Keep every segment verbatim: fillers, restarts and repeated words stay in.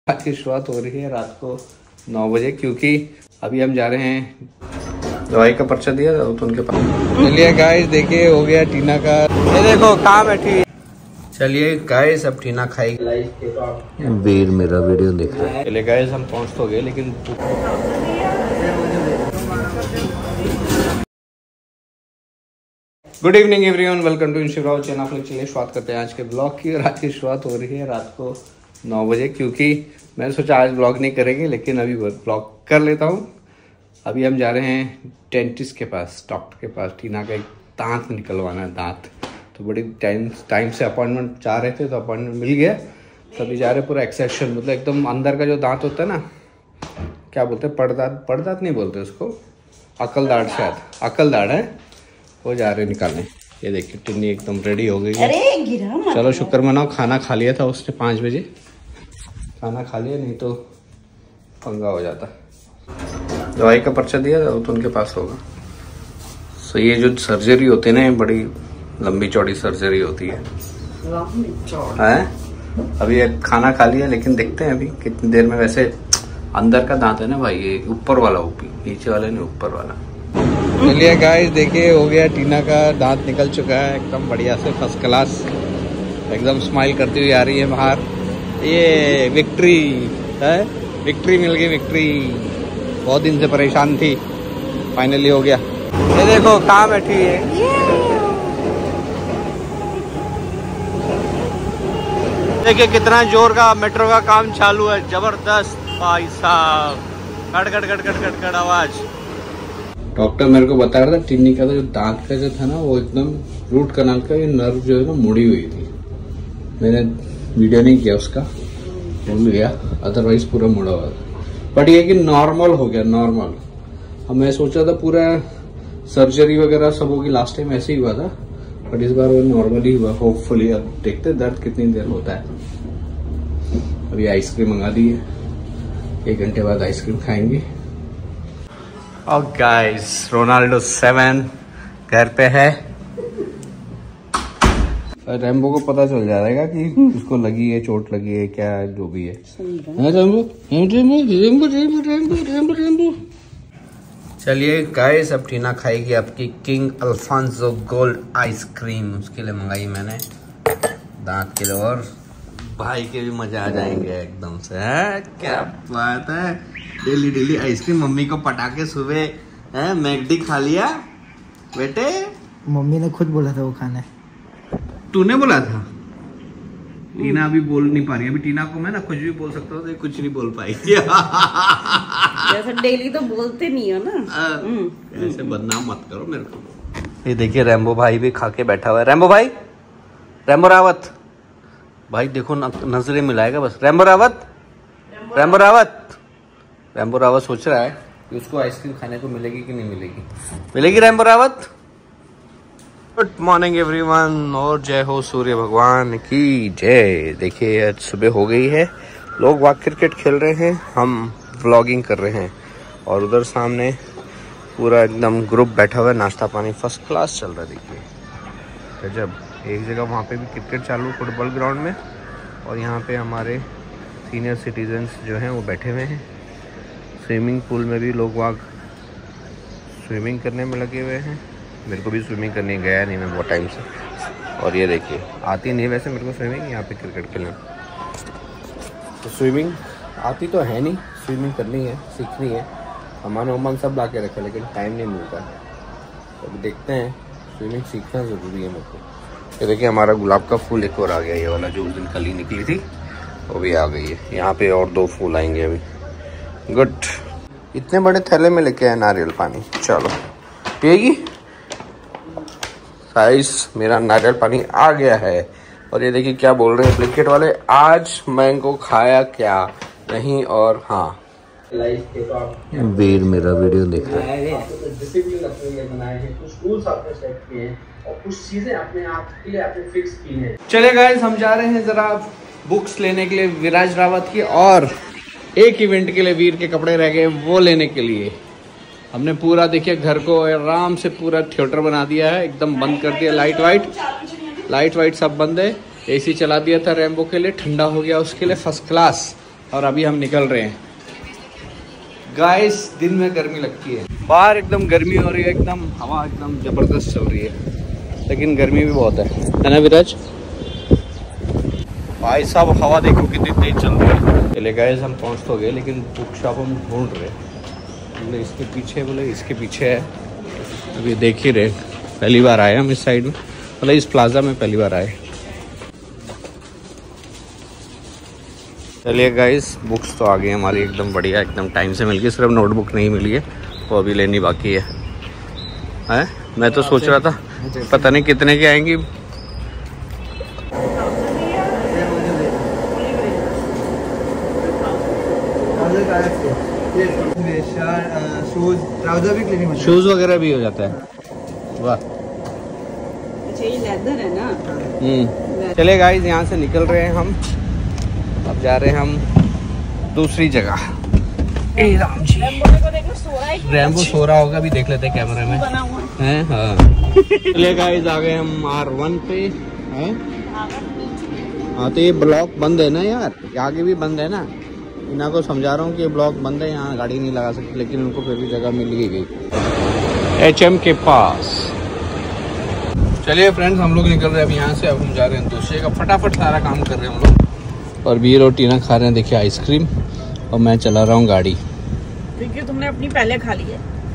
आज की शुरुआत हो रही है रात को नौ बजे, क्योंकि अभी हम जा रहे हैं दवाई का पर्चा दिया तो उनके पास। चलिए गाइस, देखिए हो गया टीना का, ये देखो कहाँ बैठी। चलिए गाइस, अब टीना खाएगी। वीर मेरा वीडियो देख रहा है। चलिए गाइस, हम पहुँच तो गए, लेकिन good evening everyone, welcome to Shivrao channel. चलिए शुरुआत करते हैं आज के ब्लॉग की। और आज की शुरुआत हो रही है रात को नौ बजे, क्योंकि मैंने सोचा आज ब्लॉग नहीं करेंगे, लेकिन अभी ब्लॉग कर लेता हूँ। अभी हम जा रहे हैं डेंटिस्ट के पास, डॉक्टर के पास। टीना का एक दांत निकलवाना है, दांत। तो बड़ी टाइम टाइम से अपॉइंटमेंट चाह रहे थे, तो अपॉइंटमेंट मिल गया। तभी जा रहे, पूरा एक्सेक्शन, मतलब एकदम अंदर का जो दांत होता है ना, क्या बोलते हैं, पड़दांत। पड़दांत नहीं बोलते उसको, अकलदाढ़, शायद अकलदाढ़ है, वो जा रहे निकालने। ये देखिए टिन्नी एकदम रेडी हो गई है। अरे गिरा मत। चलो शुक्र मनाओ, खाना खा लिया था उसने पाँच बजे, खाना खा लिया, नहीं तो पंगा हो जाता। दवाई का पर्चा दिया था तो उनके पास होगा। सो ये जो सर्जरी होती है ना, बड़ी लंबी चौड़ी सर्जरी होती है। है अभी एक खाना खा लिया, लेकिन देखते हैं अभी कितनी देर में। वैसे अंदर का दांत है ना भाई, ये ऊपर वाला, ऊपी नीचे वाले नहीं, ऊपर वाला। चलिए गाइस, देखिए हो गया, टीना का दांत निकल चुका है एकदम बढ़िया से, फर्स्ट क्लास, एकदम स्माइल करती हुई आ रही है बाहर। ये विक्ट्री है, विक्ट्री मिल गई, विक्ट्री। बहुत दिन से परेशान थी, फाइनली हो गया। ये देखो कहाँ बैठी है, देखिए कितना जोर का मेट्रो का काम चालू है, जबरदस्त भाई साहब, cut cut cut cut cut cut आवाज। डॉक्टर मेरे को बता रहा था टिन्नी का तो जो दांत का जो था ना, वो एकदम रूट कनाल का ये नर्व जो है ना मुड़ी हुई थी। मैंने वीडियो नहीं किया उसका, भूल गया, अदरवाइज पूरा मुड़ा हुआ था। बट ये कि नॉर्मल हो गया, नॉर्मल। अब मैं सोचा था पूरा सर्जरी वगैरह सब होगी, लास्ट टाइम ऐसे ही हुआ था, बट इस बार वो नॉर्मल ही हुआ होपफुली। अब देखते दर्द कितनी देर होता है। अभी आइसक्रीम मंगा दी है, एक घंटे बाद आइसक्रीम खाएंगे। और गाइस, रोनाल्डो सेवन घर पे है। रैम्बो को पता चल जाएगा कि उसको लगी है, चोट लगी है, क्या जो भी है। Rambo Rambo Rambo Rambo Rambo Rambo Rambo. चलिए गाइस, अब टीना खाएगी आपकी किंग अल्फांसो गोल्ड आइसक्रीम। उसके लिए मंगाई मैंने, दांत के लिए, और भाई के भी मजा आ जाएंगे एकदम से। है क्या बात है, डेली डेली आइसक्रीम। मम्मी को पटाके सुबह है, मैगडी खा लिया बेटे। मम्मी ने खुद बोला था वो खाना है। तूने बोला था? टीना अभी बोल नहीं पा रही। अभी टीना को मैं ना कुछ भी बोल सकता हूँ, तो कुछ नहीं बोल पाई। जैसे डेली तो बोलते नहीं हो ना, ऐसे बदनाम मत करो मेरे को। ये देखिए रैम्बो भाई भी खा के बैठा हुआ है। रैम्बो भाई, रैम्बो रावत भाई, देखो नजरें मिलाएगा बस। Rambo Rawat, Rambo Rawat, Rambo Rawat सोच रहा है कि उसको आइसक्रीम खाने को मिलेगी कि नहीं मिलेगी। मिलेगी Rambo Rawat. Good morning everyone, और जय हो सूर्य भगवान की जय। देखिए आज सुबह हो गई है, लोग वहाँ क्रिकेट खेल रहे हैं, हम व्लॉगिंग कर रहे हैं। और उधर सामने पूरा एकदम ग्रुप बैठा हुआ है, नाश्ता पानी फर्स्ट क्लास चल रहा है। देखिए गजब। एक जगह वहाँ पे भी क्रिकेट चालू, फुटबॉल ग्राउंड में। और यहाँ पे हमारे सीनियर सिटीजन्स जो हैं वो बैठे हुए हैं। स्विमिंग पूल में भी लोग वहाँ स्विमिंग करने में लगे हुए हैं। मेरे को भी स्विमिंग करने गया नहीं मैं बहुत टाइम से। और ये देखिए, आती नहीं वैसे मेरे को स्विमिंग, यहाँ पे क्रिकेट खेलना। तो स्विमिंग आती तो है नहीं, स्विमिंग करनी है, सीखनी है। अमान उमान सब ला के रखा, लेकिन टाइम नहीं मिलता। तो देखते हैं, स्विमिंग सीखना ज़रूरी है मेरे को। ये देखिए हमारा गुलाब का फूल एक और आ गया, ये वाला जो उस दिन कली निकली थी वो भी आ गई है। यहाँ पे और दो फूल आएंगे अभी। गुड। इतने बड़े थैले में लेके आए नारियल पानी, चलो पिएगी। साइज मेरा नारियल पानी आ गया है। और ये देखिए क्या बोल रहे हैं ब्लिंकिट वाले, आज मैंगो खाया क्या नहीं। और हाँ, वीर मेरा वीडियो देख रहा है। डिसिप्लिन अपने लिए बनाए हैं, कुछ रूल्स आपने सेट किए हैं और कुछ चीजें अपने आप के लिए आपने फिक्स की हैं। चले गाइस, हम जा रहे हैं जरा बुक्स लेने के लिए विराज रावत की, और एक इवेंट के लिए वीर के कपड़े रह गए वो लेने के लिए। हमने पूरा देखिए घर को आराम से पूरा थिएटर बना दिया है, एकदम बंद कर दिया। लाइट वाइट लाइट वाइट सब बंद है। एसी चला दिया था रैम्बो के लिए, ठंडा हो गया उसके लिए फर्स्ट क्लास। और अभी हम निकल रहे हैं। गाइस दिन में गर्मी लगती है, बाहर एकदम गर्मी हो रही है, एकदम हवा एकदम ज़बरदस्त चल रही है, लेकिन गर्मी भी बहुत है, है ना विराज? भाई साहब हवा देखो कितनी तेज चल रही है। चले गाइस हम पहुंच तो गए, लेकिन बुक शॉप हम ढूंढ रहे, बोले इसके पीछे, बोले इसके पीछे है। अभी देख ही रहे, पहली बार आए हम इस साइड में, मतलब इस प्लाजा में पहली बार आए। चलिए गाइस बुक्स तो आ गई हमारी एकदम बढ़िया, एकदम टाइम से मिल गई, सिर्फ नोटबुक नहीं मिली है, वो अभी लेनी बाकी है। हैं मैं तो सोच रहा था पता नहीं कितने की आएंगी। शूज वगैरह भी हो जाता है, वाह। अच्छा ये लेदर है ना। हम्म चले गाइस यहाँ से निकल रहे हैं हम, अब जा रहे हैं हम दूसरी जगह। ए राम जी, रैम्बो सो रहा होगा, अभी देख लेते हैं कैमरे में हैं। हाँ चलिए गाइस आ गए हम आर वन पे हैं। हाँ तो ये ब्लॉक बंद है ना यार, आगे भी बंद है ना, इन्हें को समझा रहा हूँ कि ये ब्लॉक बंद है, यहाँ गाड़ी नहीं लगा सकती, लेकिन उनको फिर भी जगह मिल ही गई एच एम के पास। चलिए फ्रेंड्स हम लोग निकल रहे हैं अब यहाँ से, अब हम जा रहे हैं दूसरे का, फटाफट सारा काम कर रहे हैं हम लोग। और बीर और टीना खा रहे हैं देखिए आइसक्रीम, और मैं चला रहा हूँ गाड़ी, क्योंकि तुमने अपनी पहले खा ली है।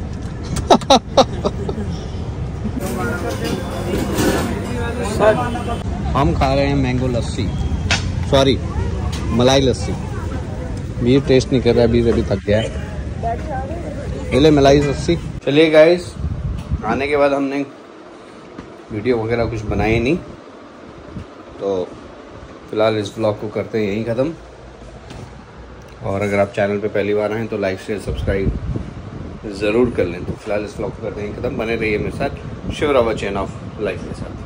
हम खा रहे हैं मैंगो लस्सी, सॉरी मलाई लस्सी। बीर टेस्ट नहीं कर रहा है, बीर अभी थक गया है। पहले मलाई लस्सी। चलिए गाइस आने के बाद हमने वीडियो वगैरह कुछ बनाई नहीं, तो फिलहाल इस ब्लॉग को करते हैं यहीं ख़त्म। और अगर आप चैनल पे पहली बार आएँ तो लाइक शेयर सब्सक्राइब ज़रूर कर लें। तो फिलहाल इस ब्लॉग को करते हैं यहीं ख़त्म, बने रहिए मेरे साथ Shiv Rawat chain of life के साथ।